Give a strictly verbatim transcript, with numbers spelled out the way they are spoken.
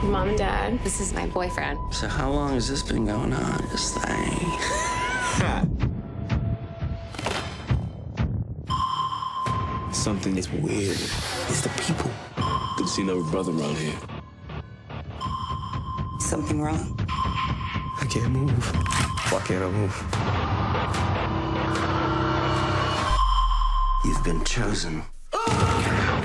Mom and Dad. This is my boyfriend. So how long has this been going on, this thing? Something is weird. It's the people. Good to see another brother around here. Something wrong? I can't move. Why can't I move? You've been chosen.